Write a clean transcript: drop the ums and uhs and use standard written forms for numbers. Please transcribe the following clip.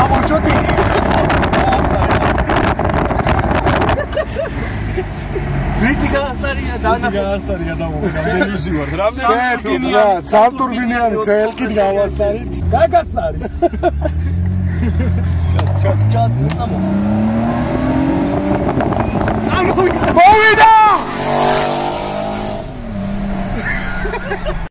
გამოჩოდი. რითი გაასარია დანახო. გაასარია და რამდენი ვისივართ. რამდენი სამტურბინიანი წელკით გავასარით. გაგასარი. ჩატ წამო. მოვიდა!